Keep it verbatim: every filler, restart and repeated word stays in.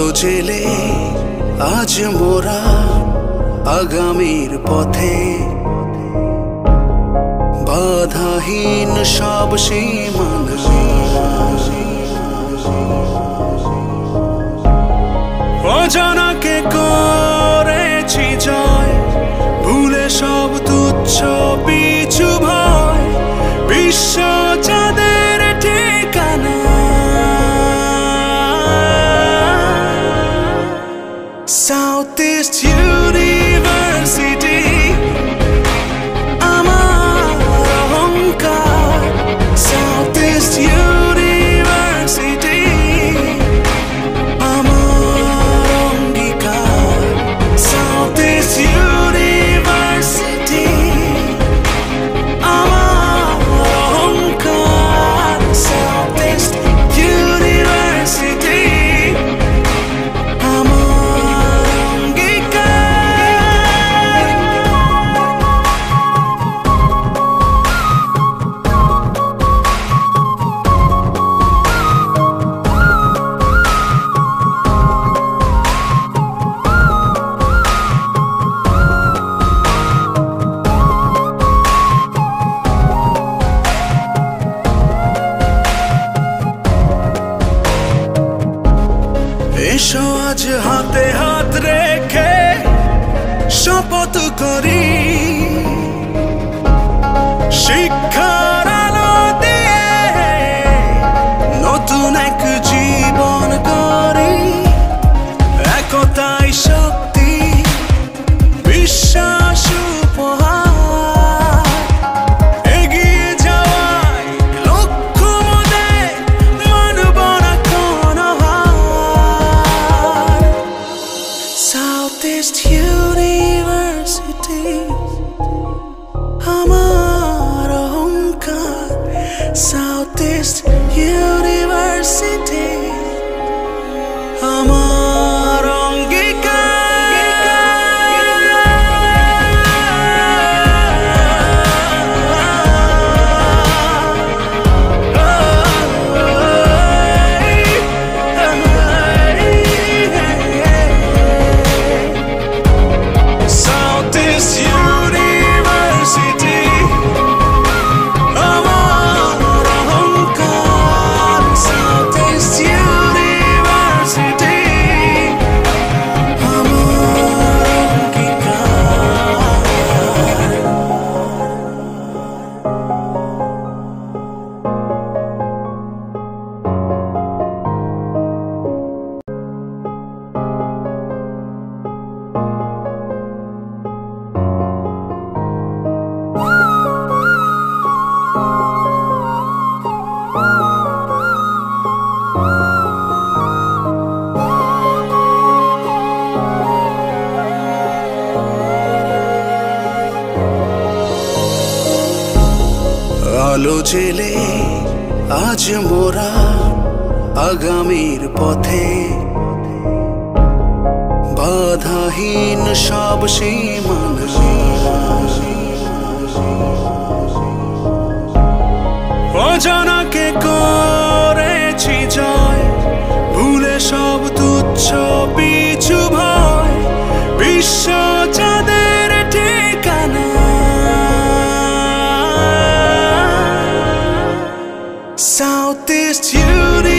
আলো জেলে আজ মোরা আগামীর পথে, বাধাহীন সব সীমানা, অজানাকে করেছি জয়, ভুলে সব তুচ্ছ পিছু ভয়, বিশ্ব চাঁদের ঠিকানা। সাউথ ইস্ট ইউনিভার্সিটি আমার অহংকার, সাউথ ইস্ট ইউনিভার্সিটি আমার অঙ্গীকার, সাউথ ইস্ট ইউনিভার্সিটি আমার অহংকার, সাউথ ইস্ট ইউনিভার্সিটি আমার এসো আজ হাতে হাত রেখে শপথ করি, শিক্ষার আলো দিয়ে নতুন এক জীবন গড়ি, একতাই শক্তি বিশ্বাস উপহার, এগিয়ে যাওয়ায় লক্ষ্য মোদের মানব না কোনো হার। সাউথ ইস্ট ইউনিভার্সিটি আমার অহংকার, সাউথ ইস্ট ইউনিভার্সিটি আমার অঙ্গীকার। সাউথ ইস্ট ইউনিভার্সিটি আমার অহংকার, সাউথ ইস্ট ইউনিভার্সিটি আমার আলো জেলে আজ মোরা আগামীর পথে, বাধাহীন সব সীমানা, অজানাকে করেছি জয়, ভুলে সব তুচ্ছ পিছু ভয়, বিশ্ব চাঁদের ঠিকানা। South East Union